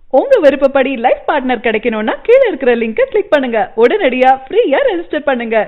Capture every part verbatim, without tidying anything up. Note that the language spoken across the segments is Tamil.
உங்க விருப்பப்படி லைஃப் பார்ட்னர் கிடைக்கணும்னா கீழ இருக்கிற லிங்கை கிளிக் பண்ணுங்க. உடனடியா ஃப்ரீயா ரெஜிஸ்டர் பண்ணுங்க.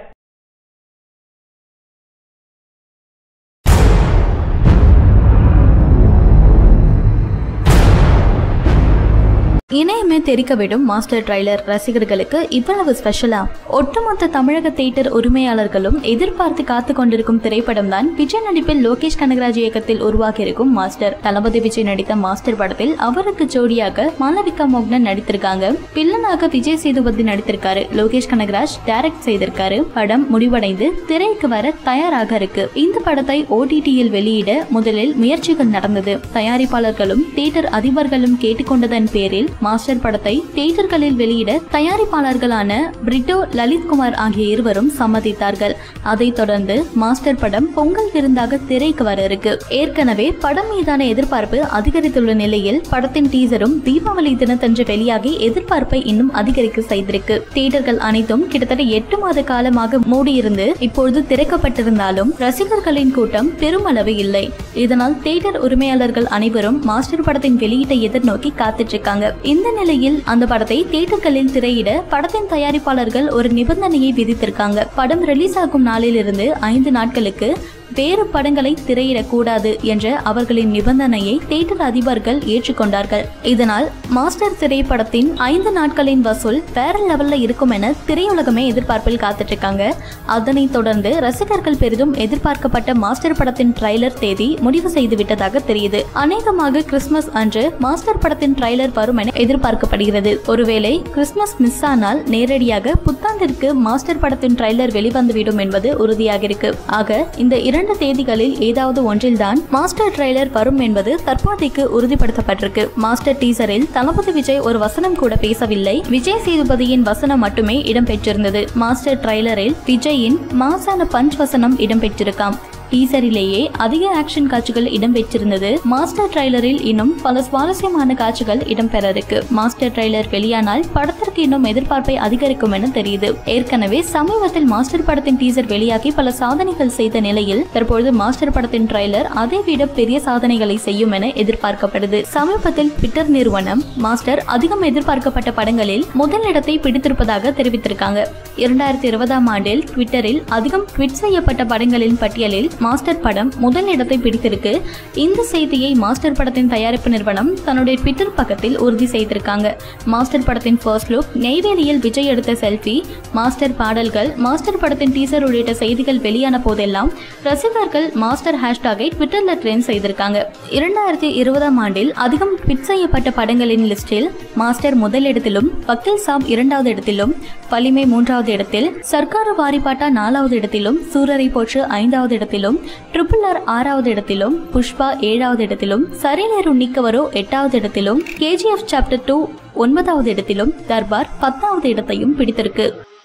இணையமே தெரிக்க விடும் மாஸ்டர் ட்ரைலர் ரசிகர்களுக்கு இவ்வளவு ஸ்பெஷலா? ஒட்டுமொத்த தமிழக தியேட்டர் உரிமையாளர்களும் எதிர்பார்த்து காத்து கொண்டிருக்கும் திரைப்படம் தான் விஜய் நடிப்பில் லோகேஷ் கனகராஜ் இயக்கத்தில் உருவாகியிருக்கும் மாஸ்டர். தளபதி விஜய் நடித்த மாஸ்டர் படத்தில் அவருக்கு ஜோடியாக மாளவிகா மோகனன் நடித்திருக்காங்க. வில்லனாக விஜய் சேதுபதி நடித்திருக்காரு. லோகேஷ் கனகராஜ் டைரக்ட் செய்திருக்காரு. படம் முடிவடைந்து திரைக்கு வர தயாராக இருக்கு. இந்த படத்தை ஓடிடியில் வெளியிட முதலில் முயற்சிகள் நடந்தது. தயாரிப்பாளர்களும் தியேட்டர் அதிபர்களும் கேட்டுக்கொண்டதன் பேரில் மாஸ்டர் படத்தை தியேட்டர்களில் வெளியிட தயாரிப்பாளர்களான பிரிட்டோ லலித்குமார் ஆகிய இருவரும் சம்மதித்தார்கள். அதைத் தொடர்ந்து மாஸ்டர் படம் பொங்கல் விருந்தாக திரைக்கு வர இருக்கு. ஏற்கனவே படம் மீதான எதிர்பார்ப்பு அதிகரித்துள்ள நிலையில் படத்தின் டீசரும் தீபாவளி தினத்தன்று வெளியாகி எதிர்பார்ப்பை இன்னும் அதிகரிக்க செய்திருக்கு. தியேட்டர்கள் அனைத்தும் கிட்டத்தட்ட எட்டு மாத காலமாக மூடியிருந்து இப்பொழுது திறக்கப்பட்டிருந்தாலும் ரசிகர்களின் கூட்டம் பெருமளவு இல்லை. இதனால் தியேட்டர் உரிமையாளர்கள் அனைவரும் மாஸ்டர் படத்தின் வெளியீட்டை எதிர்நோக்கி காத்துட்டு இருக்காங்க. இந்த நிலையில் அந்த படத்தை தியேட்டர்களில் திரையிட படத்தின் தயாரிப்பாளர்கள் ஒரு நிபந்தனையை விதித்திருக்காங்க. படம் ரிலீஸ் ஆகும் நாளிலிருந்து ஐந்து நாட்களுக்கு வேறு படங்களை திரையிடக்கூடாது என்ற அவர்களின் நிபந்தனையை தியேட்டர் அதிபர்கள் ஏற்றுக்கொண்டார்கள். இதனால் மாஸ்டர் திரைப்படத்தின் ஐந்து நாட்களின் வசூல் வேற லெவல்ல இருக்கும் என திரையுலகமே எதிர்பார்ப்பில் காத்துட்டு இருக்காங்க. அதனைத் தொடர்ந்து ரசிகர்கள் பெரிதும் எதிர்பார்க்கப்பட்ட மாஸ்டர் படத்தின் ட்ரைலர் தேதி முடிவு செய்து விட்டதாக தெரியுது. அநேகமாக கிறிஸ்துமஸ் அன்று மாஸ்டர் படத்தின் ட்ரைலர் வரும் என எதிர்பார்க்கப்படுகிறது. ஒருவேளை கிறிஸ்துமஸ் மிஸ் ஆனால் நேரடியாக புத்தாண்டிற்கு மாஸ்டர் படத்தின் ட்ரைலர் வெளிவந்துவிடும் என்பது உறுதியாக இருக்கு. ஆக இந்த இரண்டு தேதிகளில் ஏதாவது ஒன்றில்தான் மாஸ்டர் ட்ரைலர் வரும் என்பது தற்போதைக்கு உறுதிப்படுத்தப்பட்டிருக்கு. மாஸ்டர் டீசரில் தளபதி விஜய் ஒரு வசனம் கூட பேசவில்லை. விஜய் சேதுபதியின் வசனம் மட்டுமே இடம்பெற்றிருந்தது. மாஸ்டர் ட்ரைலரில் விஜயின் மாசான பஞ்ச் வசனம் இடம்பெற்றிருக்காம். டீசரிலேயே அதிக ஆக்ஷன் காட்சிகள் இடம்பெற்றிருந்தது. மாஸ்டர் ட்ரைலரில் இன்னும் பல சுவாரஸ்யமான காட்சிகள் இடம்பெற இருக்கு. மாஸ்டர் ட்ரைலர் வெளியானால் படத்திற்கு இன்னும் எதிர்பார்ப்பை அதிகரிக்கும் என தெரியுது. ஏற்கனவே சமீபத்தில் மாஸ்டர் படத்தின் டீசர் வெளியாகி பல சாதனைகள் செய்த நிலையில் தற்பொழுது மாஸ்டர் படத்தின் ட்ரைலர் அதை விட பெரிய சாதனைகளை செய்யும் என எதிர்பார்க்கப்படுது. சமீபத்தில் ட்விட்டர் நிறுவனம் மாஸ்டர் அதிகம் எதிர்பார்க்கப்பட்ட படங்களில் முதல் இடத்தை பிடித்திருப்பதாக தெரிவித்திருக்காங்க. இரண்டாயிரத்தி இருபதாம் ஆண்டில் ட்விட்டரில் அதிகம் ட்வீட் செய்யப்பட்ட படங்களின் பட்டியலில் மாஸ்டர் படம் முதல் இடத்தை பிடித்திருக்கு. இந்த செய்தியை மாஸ்டர் படத்தின் தயாரிப்பு நிறுவனம் தன்னுடைய ட்விட்டர் பக்கத்தில் உறுதி செய்திருக்காங்க. மாஸ்டர் படத்தின் ஃபர்ஸ்ட் லுக், நெய்வேலியில் விஜய் எடுத்த செல்ஃபி, மாஸ்டர் பாடல்கள், மாஸ்டர் படத்தின் டீசர் உள்ளிட்ட செய்திகள் வெளியான போதெல்லாம் ரசிகர்கள் மாஸ்டர் ஹேஷ்டாகை ட்விட்டர்ல ட்ரெண்ட் செய்திருக்காங்க. இரண்டாயிரத்தி இருபதாம் ஆண்டில் அதிகம் ட்வீட் செய்யப்பட்ட படங்களின் லிஸ்டில் மாஸ்டர் முதல் இடத்திலும், வக்கீல் சாப் இரண்டாவது இடத்திலும், வலிமை மூன்றாவது இடத்தில், சர்க்காரு வாரிபாட்டா நாலாவது இடத்திலும், சூரரை போற்று ஐந்தாவது இடத்திலும், ட்ரிபிள் ஆர் ஆறாவது இடத்திலும், புஷ்பா ஏழாவது இடத்திலும், சரிநேரு நிக்கவரோ எட்டாவது இடத்திலும், கேஜிஎஃப் சாப்டர் டூ ஒன்பதாவது இடத்திலும், தர்பார் பத்தாவது இடத்தையும் பிடித்திருக்கு.